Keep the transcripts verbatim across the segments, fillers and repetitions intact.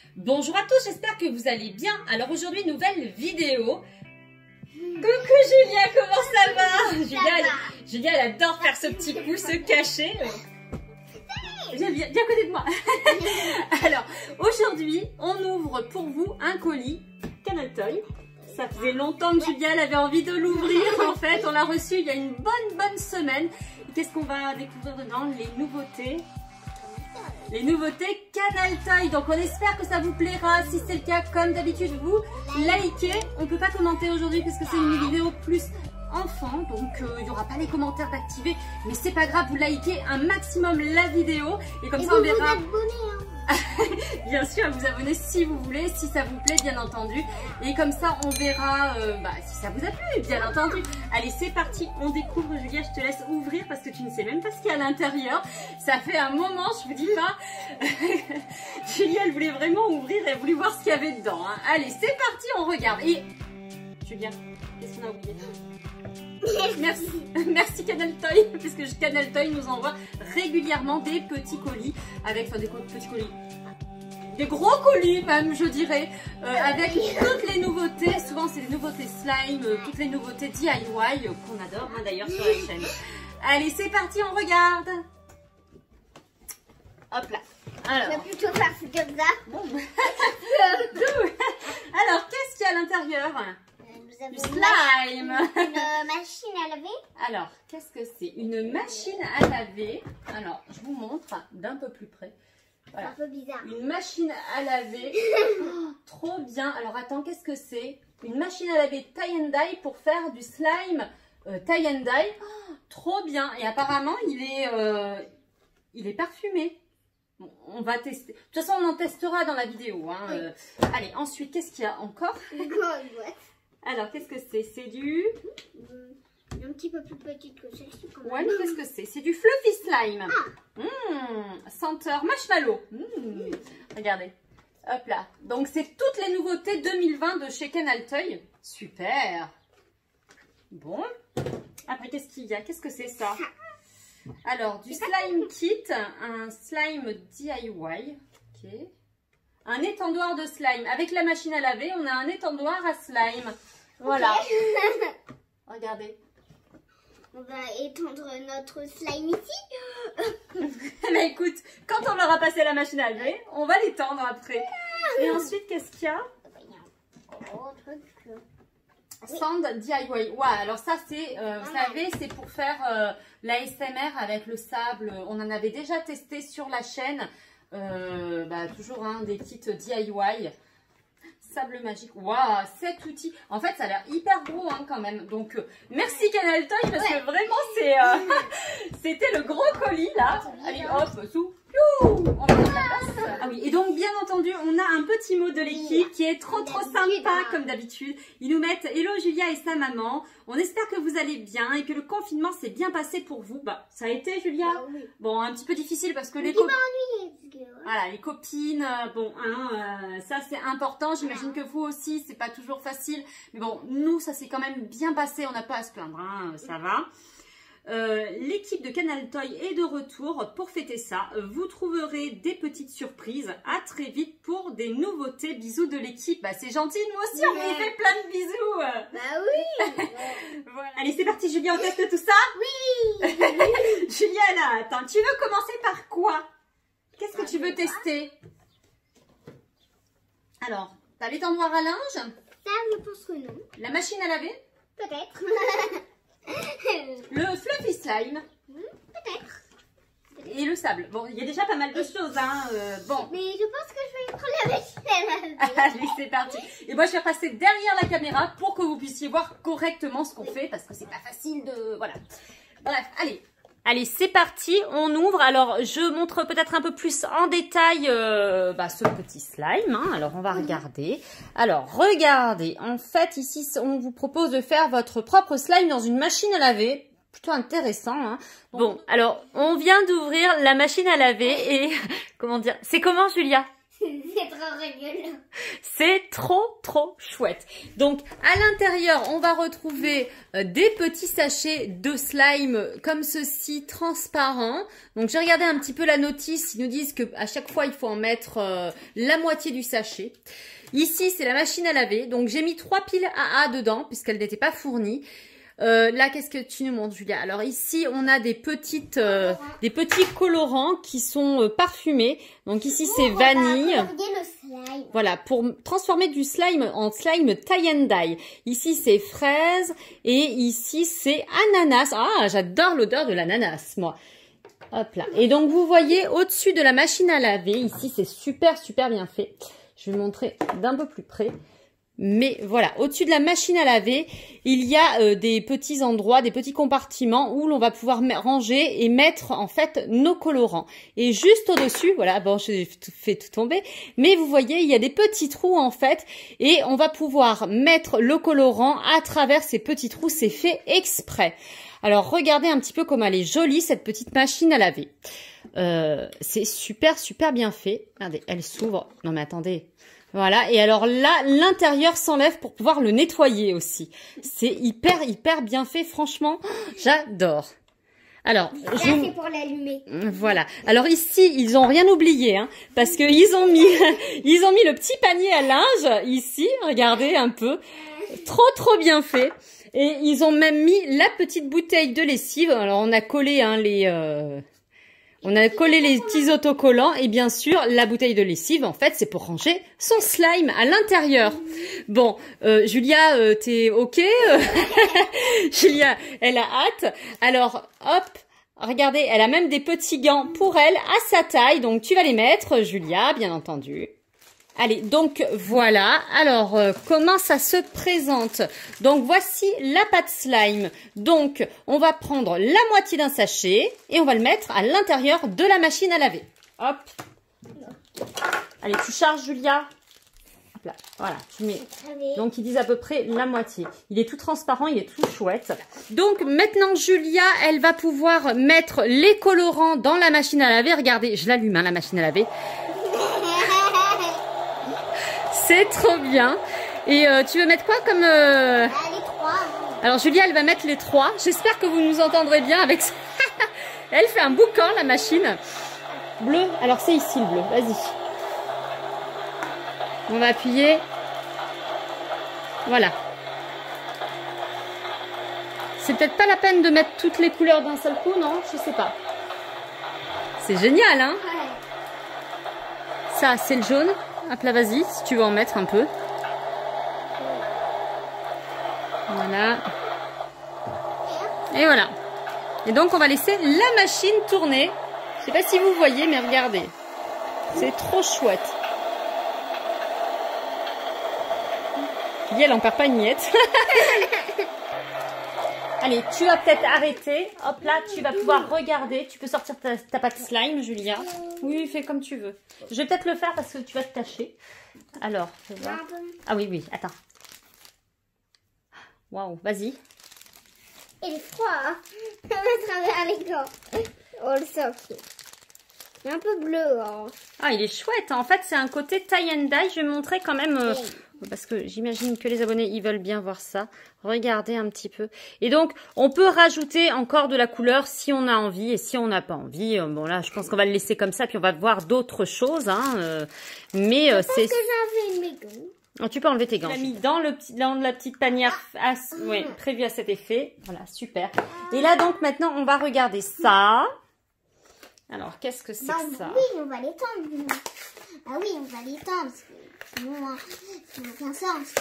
Bonjour à tous, j'espère que vous allez bien. Alors aujourd'hui, nouvelle vidéo. Coucou Julia, comment ça va? Julia, elle, Julia, elle adore faire ce petit coup, se cacher. Viens, viens, viens à côté de moi. Alors, aujourd'hui, on ouvre pour vous un colis Canal Toy. Ça faisait longtemps que Julia elle avait envie de l'ouvrir. En fait, on l'a reçu il y a une bonne, bonne semaine. Qu'est-ce qu'on va découvrir dedans? Les nouveautés. Les nouveautés Canal Toy. Donc, on espère que ça vous plaira. Si c'est le cas, comme d'habitude, vous likez. On ne peut pas commenter aujourd'hui puisque c'est une vidéo plus enfant. Donc, euh, il n'y aura pas les commentaires d'activer. Mais c'est pas grave, vous likez un maximum la vidéo. Et comme Et ça, on verra. Vous abonnez, hein. Bien sûr, à vous abonner si vous voulez, si ça vous plaît, bien entendu. Et comme ça, on verra euh, bah, si ça vous a plu, bien entendu. Allez, c'est parti, on découvre. Julia, je te laisse ouvrir parce que tu ne sais même pas ce qu'il y a à l'intérieur. Ça fait un moment, je vous dis pas. Julia, elle voulait vraiment ouvrir et elle voulait voir ce qu'il y avait dedans. Hein. Allez, c'est parti, on regarde. Et Julia, qu'est-ce qu'on a oublié? Merci, merci Canal Toy, puisque Canal Toy nous envoie régulièrement des petits colis, avec, enfin des petits colis, des gros colis même je dirais, euh, avec toutes les nouveautés, souvent c'est des nouveautés slime, euh, toutes les nouveautés D I Y euh, qu'on adore hein, d'ailleurs sur la chaîne. Allez c'est parti, on regarde. Hop là. Alors. On va plutôt faire ça comme ça. Bon. Alors qu'est-ce qu'il y a à l'intérieur? Du slime. Une machine à laver. Alors, qu'est-ce que c'est? Une machine à laver. Alors, je vous montre d'un peu plus près. Voilà. Un peu bizarre. Une machine à laver. Oh, trop bien. Alors, attends, qu'est-ce que c'est? Une machine à laver tie and dye pour faire du slime euh, tie and dye. Oh, trop bien. Et apparemment, il est, euh, il est parfumé. Bon, on va tester. De toute façon, on en testera dans la vidéo. Hein. Oui. Euh, allez, ensuite, qu'est-ce qu'il y a encore? Une grande boîte. Alors, qu'est-ce que c'est? C'est du... Un petit peu plus petite que celle-ci quand même. Ouais, mais qu'est-ce que c'est? C'est du fluffy slime. Ah. Mmh, senteur marshmallow. Mmh. Regardez. Hop là. Donc, c'est toutes les nouveautés deux mille vingt de chez Canal Toy. Super. Bon. Après, qu'est-ce qu'il y a? Qu'est-ce que c'est ça? Alors, du slime kit. Un slime D I Y. Ok. Un étendoir de slime. Avec la machine à laver, on a un étendoir à slime. Voilà. Okay. Regardez. On va étendre notre slime ici. Mais écoute, quand on aura passé la machine à laver, on va l'étendre après. Et ensuite, qu'est-ce qu'il y a? Oh, truc. Sand D I Y. Ouais, alors ça, c'est, euh, vous savez, c'est pour faire euh, l'A S M R avec le sable. On en avait déjà testé sur la chaîne. Euh, bah, toujours hein, des kits D I Y. Sable magique. Waouh, cet outil. En fait, ça a l'air hyper gros hein, quand même. Donc, euh, merci Canal Toy parce ouais. que vraiment, c'est, euh, c'était le gros colis là. Allez, hop, sous. On va mettre la place. Ah oui, et donc bien entendu, on a un petit mot de l'équipe qui est trop trop sympa comme d'habitude. Ils nous mettent Hello Julia et sa maman. On espère que vous allez bien et que le confinement s'est bien passé pour vous. Bah, ça a été Julia. Ah, oui. Bon, un petit peu difficile parce que les copines. Voilà, les copines, bon, hein, euh, ça c'est important. J'imagine que vous aussi, c'est pas toujours facile. Mais bon, nous, ça s'est quand même bien passé. On n'a pas à se plaindre, hein, ça va. Euh, L'équipe de Canal Toy est de retour pour fêter ça. Vous trouverez des petites surprises. À très vite pour des nouveautés. Bisous de l'équipe. Bah, c'est gentil, nous aussi, on vous fait plein de bisous. Bah oui. Voilà. Allez, c'est parti, Julia, on teste tout ça? Oui. Julia, là, attends, tu veux commencer par quoi? Qu'est-ce que tu veux tester? Alors, t'as l'étendoir à linge? Ça, je pense que non. La machine à laver? Peut-être. Le fluffy slime? Peut-être. Et le sable. Bon, il y a déjà pas mal de choses, hein. Euh, bon. Mais je pense que je vais prendre la machine à laver. Allez, c'est parti. Et moi, je vais passer derrière la caméra pour que vous puissiez voir correctement ce qu'on fait, parce que c'est pas facile de... Voilà. Bref, allez. Allez, c'est parti, on ouvre. Alors, je montre peut-être un peu plus en détail euh, bah, ce petit slime. Hein. Alors, on va regarder. Alors, regardez. En fait, ici, on vous propose de faire votre propre slime dans une machine à laver. Plutôt intéressant. Hein. Bon, alors, on vient d'ouvrir la machine à laver et... Comment dire? C'est comment, Julia? C'est C'est trop rigolo. C'est trop, trop chouette. Donc, à l'intérieur, on va retrouver euh, des petits sachets de slime comme ceci, transparents. Donc, j'ai regardé un petit peu la notice. Ils nous disent qu'à chaque fois, il faut en mettre euh, la moitié du sachet. Ici, c'est la machine à laver. Donc, j'ai mis trois piles A A dedans puisqu'elles n'étaient pas fournies. Euh, là, qu'est-ce que tu nous montres, Julia? Alors ici, on a des petites, euh, des petits colorants qui sont euh, parfumés. Donc ici, c'est vanille. Voilà, pour transformer du slime en slime tie and dye. Ici, c'est fraise et ici, c'est ananas. Ah, j'adore l'odeur de l'ananas, moi. Hop là. Et donc, vous voyez, au-dessus de la machine à laver, ici, c'est super, super bien fait. Je vais vous montrer d'un peu plus près. Mais voilà, au-dessus de la machine à laver, il y a euh, des petits endroits, des petits compartiments où l'on va pouvoir ranger et mettre en fait nos colorants. Et juste au-dessus, voilà, bon, j'ai fait tout tomber, mais vous voyez, il y a des petits trous en fait, et on va pouvoir mettre le colorant à travers ces petits trous. C'est fait exprès. Alors, regardez un petit peu comme elle est jolie, cette petite machine à laver. Euh, c'est super, super bien fait. Regardez, elle s'ouvre. Non mais attendez. Voilà, et alors là, l'intérieur s'enlève pour pouvoir le nettoyer aussi. C'est hyper, hyper bien fait, franchement, j'adore. Alors, là, je vous... c'est pour l'allumer. Voilà. Alors ici, ils ont rien oublié, hein, parce que ils ont mis, ils ont mis le petit panier à linge ici. Regardez un peu, trop, trop bien fait. Et ils ont même mis la petite bouteille de lessive. Alors on a collé hein, les. Euh... On a collé les petits autocollants et bien sûr, la bouteille de lessive, en fait, c'est pour ranger son slime à l'intérieur. Bon, euh, Julia, euh, t'es OK? Julia, elle a hâte. Alors, hop, regardez, elle a même des petits gants pour elle à sa taille. Donc, tu vas les mettre, Julia, bien entendu. Allez, donc voilà. Alors, euh, comment ça se présente? Donc, voici la pâte slime. Donc, on va prendre la moitié d'un sachet et on va le mettre à l'intérieur de la machine à laver. Hop. Allez, tu charges, Julia. Hop là. Voilà, tu mets. Donc, ils disent à peu près la moitié. Il est tout transparent, il est tout chouette. Donc, maintenant, Julia, elle va pouvoir mettre les colorants dans la machine à laver. Regardez, je l'allume, hein, la machine à laver. C'est trop bien. Et euh, tu veux mettre quoi comme... Euh... Ah, les trois. Alors Julia, elle va mettre les trois. J'espère que vous nous entendrez bien avec ça. Elle fait un boucan, la machine. Bleu. Alors c'est ici le bleu. Vas-y. On va appuyer. Voilà. C'est peut-être pas la peine de mettre toutes les couleurs d'un seul coup, non? Je sais pas. C'est génial, hein? Ça, c'est le jaune. Hop là, vas-y, si tu veux en mettre un peu. Voilà. Et voilà. Et donc, on va laisser la machine tourner. Je sais pas si vous voyez, mais regardez. C'est trop chouette. Elle en perd pas une miette. Allez, tu vas peut-être arrêter. Hop là, tu vas pouvoir regarder. Tu peux sortir ta, ta pâte slime, Julia. Oui, fais comme tu veux. Je vais peut-être le faire parce que tu vas te tâcher. Alors, je vais voir. Ah oui, oui, attends. Waouh, vas-y. Il est froid, hein. Ça va travers les gants. Oh, le socle. Il est un peu bleu, hein. Ah, il est chouette. En fait, c'est un côté tie and dye. Je vais montrer quand même... Euh, parce que j'imagine que les abonnés, ils veulent bien voir ça. Regardez un petit peu. Et donc, on peut rajouter encore de la couleur si on a envie. Et si on n'a pas envie, euh, bon là, je pense qu'on va le laisser comme ça. Puis on va voir d'autres choses. Hein, euh, mais euh, c'est... que j'ai enlevé mes gants. Oh, tu peux enlever tes gants. Je l'ai mis dans, le petit, dans la petite panière à, ouais, prévue à cet effet. Voilà, super. Et là, donc, maintenant, on va regarder ça. Alors, qu'est-ce que c'est bah, que ça? Oui, on va l'étendre. Bah oui, on va l'étendre. Sinon, ça n'a aucun sens.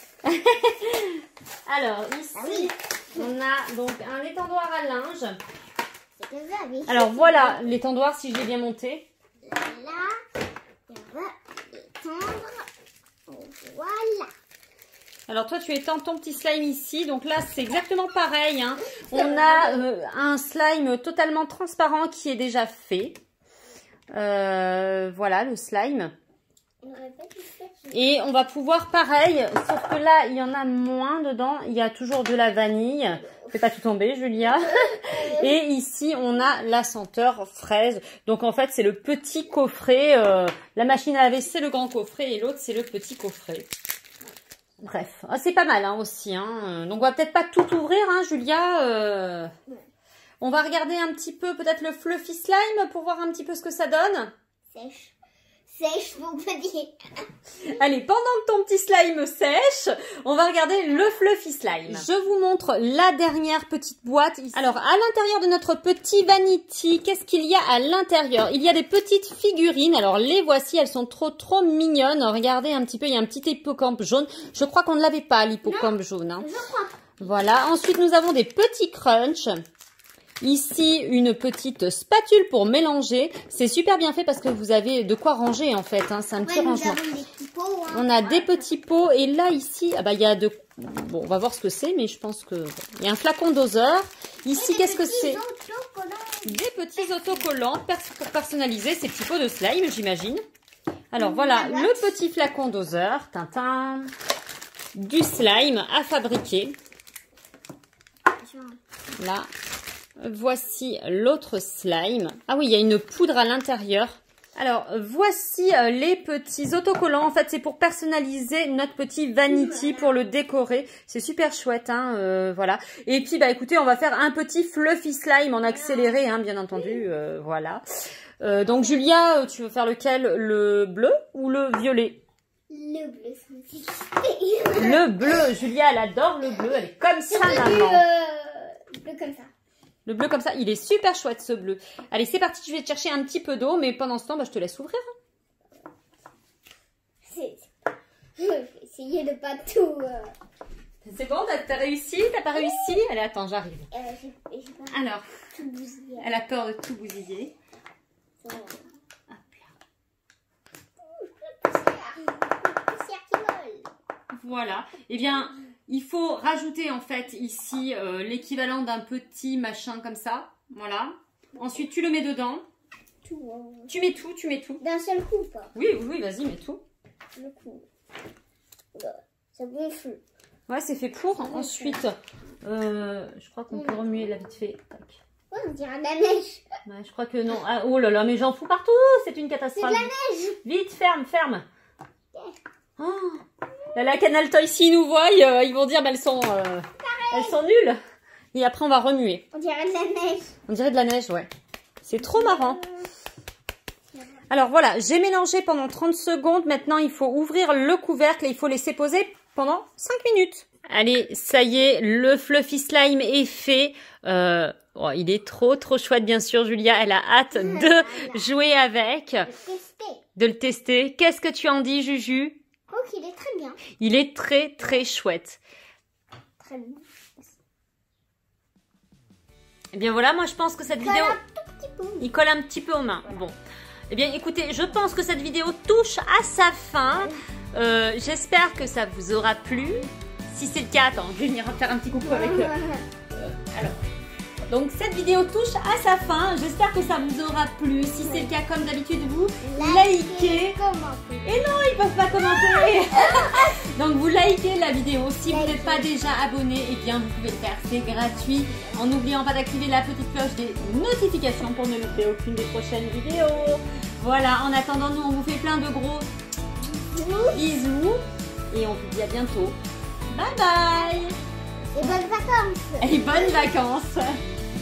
Alors, ici, ah oui. on a donc un étendoir à linge. C'est que ça, oui. Alors, voilà l'étendoir, si je l'ai bien monté. Là, on va étendre. Voilà. Alors, toi, tu étends ton petit slime ici. Donc là, c'est exactement pareil. Hein. On a euh, un slime totalement transparent qui est déjà fait. Euh, voilà, le slime. Et on va pouvoir, pareil, sauf que là, il y en a moins dedans. Il y a toujours de la vanille. Fais pas tout tomber, Julia. Et ici, on a la senteur fraise. Donc, en fait, c'est le petit coffret. Euh, la machine à laver, c'est le grand coffret. Et l'autre, c'est le petit coffret. Bref, ah, c'est pas mal hein, aussi. Hein. Donc, on va peut-être pas tout ouvrir, hein, Julia. Euh... On va regarder un petit peu, peut-être le Fluffy Slime pour voir un petit peu ce que ça donne. Sèche. Sèche, mon petit. Allez, pendant que ton petit slime sèche, on va regarder le Fluffy Slime. Je vous montre la dernière petite boîte. Alors, à l'intérieur de notre petit vanity, qu'est-ce qu'il y a à l'intérieur? Il y a des petites figurines. Alors, les voici, elles sont trop, trop mignonnes. Regardez un petit peu, il y a un petit hippocampe jaune. Je crois qu'on ne l'avait pas, l'hippocampe jaune. Hein. Je crois. Voilà. Ensuite, nous avons des petits crunchs. Ici, une petite spatule pour mélanger. C'est super bien fait parce que vous avez de quoi ranger en fait. Hein. C'est un petit Ouais, rangement. Des petits pots, hein. On a des petits pots et là ici, ah bah il y a de. Bon, on va voir ce que c'est, mais je pense que il y a un flacon doseur. Ici, qu'est-ce que c'est? Des petits autocollants pers personnalisés, ces petits pots de slime, j'imagine. Alors mmh, voilà, le petit flacon doseur, tintin, du slime à fabriquer. Là. Voici l'autre slime. Ah oui, il y a une poudre à l'intérieur. Alors, voici les petits autocollants. En fait, c'est pour personnaliser notre petit vanity, pour le décorer. C'est super chouette, hein, euh, voilà. Et puis, bah écoutez, on va faire un petit fluffy slime en accéléré, hein, bien entendu, euh, voilà. Euh, donc, Julia, tu veux faire lequel? Le bleu ou le violet? Le bleu, c'est Le bleu. Julia, elle adore le bleu. Elle est comme ça, maman. Le bleu comme ça. Le bleu comme ça, il est super chouette ce bleu. Allez, c'est parti, je vais te chercher un petit peu d'eau, mais pendant ce temps, bah, je te laisse ouvrir. C'est... Je vais essayer de pas tout... Euh... C'est bon, t'as réussi? T'as pas réussi? Allez, attends, j'arrive. Euh, j'ai, j'ai pas Alors, tout bousillé. Elle a peur de tout bousiller. Hop là. Voilà. Eh bien, il faut rajouter en fait ici euh, l'équivalent d'un petit machin comme ça. Voilà. Ensuite, tu le mets dedans. Tout. Hein. Tu mets tout, tu mets tout. D'un seul coup, pas. Oui, oui, oui, vas-y, mets tout. Le coup. Ça gonfle. Ouais, c'est fait pour. Ensuite, euh, je crois qu'on peut remuer là vite fait. Tac. Ouais, on dirait de la neige. Ouais, je crois que non. Ah, oh là là, mais j'en fous partout. C'est une catastrophe. C'est de la neige. Vite, ferme, ferme. Oh. Là, la Canal Toy, s'ils nous voient, euh, ils vont dire, bah, elles sont, euh, elles sont nulles. Et après, on va remuer. On dirait de la neige. On dirait de la neige, ouais. C'est trop marrant. Alors voilà, j'ai mélangé pendant trente secondes. Maintenant, il faut ouvrir le couvercle et il faut laisser poser pendant cinq minutes. Allez, ça y est, le Fluffy Slime est fait. Euh, oh, il est trop, trop chouette, bien sûr, Julia. Elle a hâte de jouer avec. De tester. De le tester. Qu'est-ce que tu en dis, Juju? Je trouve qu'il est très bien. Il est très, très chouette. Très bien. Eh bien voilà, moi je pense que cette Il vidéo... colle un tout petit peu. Il colle un petit peu aux mains. Bon. Eh bien écoutez, je pense que cette vidéo touche à sa fin. Euh, J'espère que ça vous aura plu. Si c'est le cas, attends, je vais venir faire un petit coucou avec... Euh, euh, alors... Donc cette vidéo touche à sa fin. J'espère que ça vous aura plu. Si c'est le cas, comme d'habitude, vous likez. Commentez. Et non, ils peuvent pas commenter. Donc vous likez la vidéo. Si vous n'êtes pas déjà abonné, eh bien vous pouvez le faire. C'est gratuit. En n'oubliant pas d'activer la petite cloche des notifications pour ne louper aucune des prochaines vidéos. Voilà, en attendant, nous on vous fait plein de gros bisous. Et on vous dit à bientôt. Bye bye. Et bonnes vacances. Et bonnes vacances.